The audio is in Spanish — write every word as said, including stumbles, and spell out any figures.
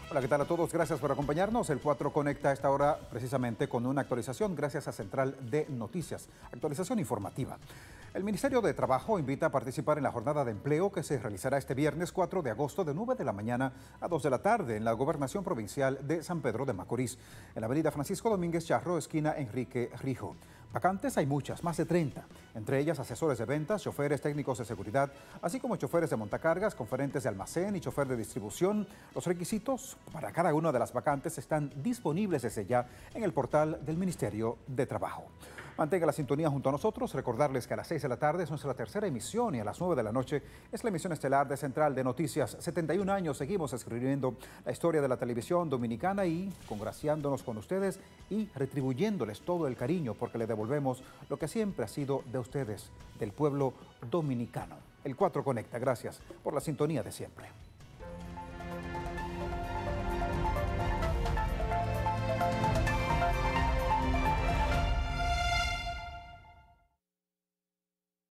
Hola, ¿qué tal a todos? Gracias por acompañarnos. El cuatro conecta a esta hora precisamente con una actualización gracias a Central de Noticias, actualización informativa. El Ministerio de Trabajo invita a participar en la jornada de empleo que se realizará este viernes cuatro de agosto de nueve de la mañana a dos de la tarde en la Gobernación Provincial de San Pedro de Macorís, en la avenida Francisco Domínguez Charro, esquina Enrique Rijo. Vacantes hay muchas, más de treinta, entre ellas asesores de ventas, choferes técnicos de seguridad, así como choferes de montacargas, conferentes de almacén y chofer de distribución. Los requisitos para cada una de las vacantes están disponibles desde ya en el portal del Ministerio de Trabajo. Mantenga la sintonía junto a nosotros. Recordarles que a las seis de la tarde es nuestra tercera emisión y a las nueve de la noche es la emisión estelar de Central de Noticias. setenta y un años seguimos escribiendo la historia de la televisión dominicana y congraciándonos con ustedes y retribuyéndoles todo el cariño porque le devolvemos lo que siempre ha sido de ustedes, del pueblo dominicano. El cuatro Conecta, gracias por la sintonía de siempre.